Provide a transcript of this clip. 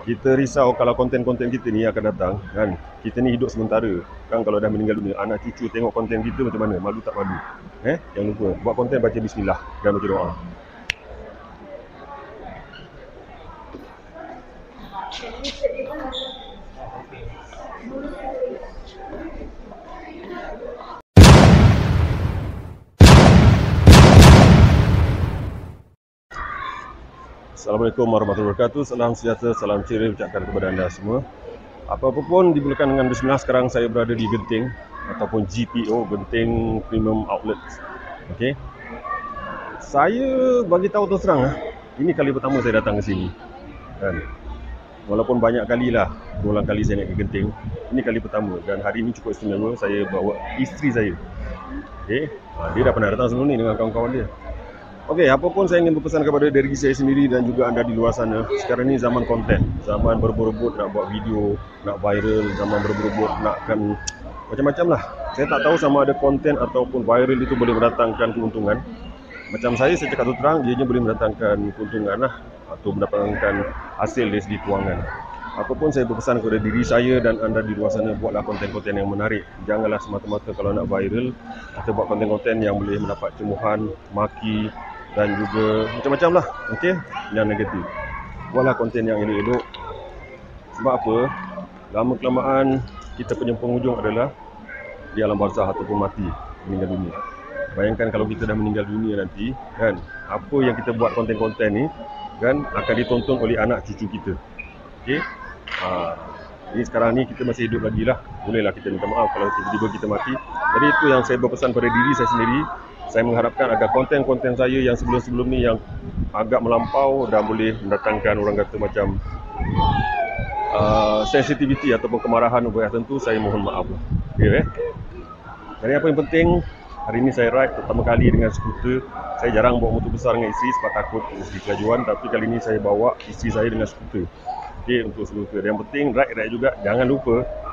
Kita risau kalau konten-konten kita ni akan datang kan. Kita ni hidup sementara. Kan kalau dah meninggal dunia, anak cucu tengok konten kita macam mana? Malu tak malu? Jangan lupa buat konten, baca bismillah dan baca doa. Assalamualaikum warahmatullahi wabarakatuh. Salam sejahtera, salam ceria ucapkan kepada anda semua. Apa-apa pun dimulakan dengan bismillah. Sekarang saya berada di Genting ataupun GPO, Genting Premium Outlet. Okey. Saya bagi tahu terus terang, ini kali pertama saya datang ke sini. Kan. Walaupun banyak kali lah, berulang kali saya naik ke Genting, ini kali pertama dan hari ini cukup istimewa. Saya bawa isteri saya. Okey. Dia dah pernah datang sebelum ni dengan kawan-kawan dia. Okey, apa pun saya ingin berpesan kepada diri saya sendiri dan juga anda di luar sana. Sekarang ni zaman konten, zaman berebut-rebut nak buat video, nak viral, zaman berebut-rebut nakkan macam-macam lah. Saya tak tahu sama ada konten ataupun viral itu boleh mendatangkan keuntungan. Macam saya cakap terus terang, ianya boleh mendatangkan keuntungan lah, atau mendapatkan hasil dari segi kewangan. Apapun saya berpesan kepada diri saya dan anda di luar sana, buatlah konten-konten yang menarik. Janganlah semata-mata kalau nak viral, kita buat konten-konten yang boleh mendapat cemuhan, maki dan juga macam-macam lah, okey, yang negatif. Buatlah konten yang elok-elok. Sebab apa? Lama-kelamaan kita punya penghujung adalah di alam barzah ataupun mati, meninggal dunia. Bayangkan kalau kita dah meninggal dunia nanti, kan, apa yang kita buat konten-konten ni, kan, akan ditonton oleh anak cucu kita. Okey? Jadi sekarang ni kita masih hidup lagi lah. Bolehlah kita minta maaf kalau tiba-tiba kita mati. Jadi itu yang saya berpesan pada diri saya sendiri. Saya mengharapkan agar konten-konten saya yang sebelum-sebelum ni yang agak melampau dan boleh mendatangkan orang kata macam sensitivity ataupun kemarahan wilayah tertentu, saya mohon maaf. Okay, Jadi apa yang penting, hari ini saya ride pertama kali dengan skuter. Saya jarang bawa motor besar dengan isteri sebab takut isteri kelajuan, tapi kali ini saya bawa isteri saya dengan skuter. Okey, untuk skuter. Yang penting ride juga, jangan lupa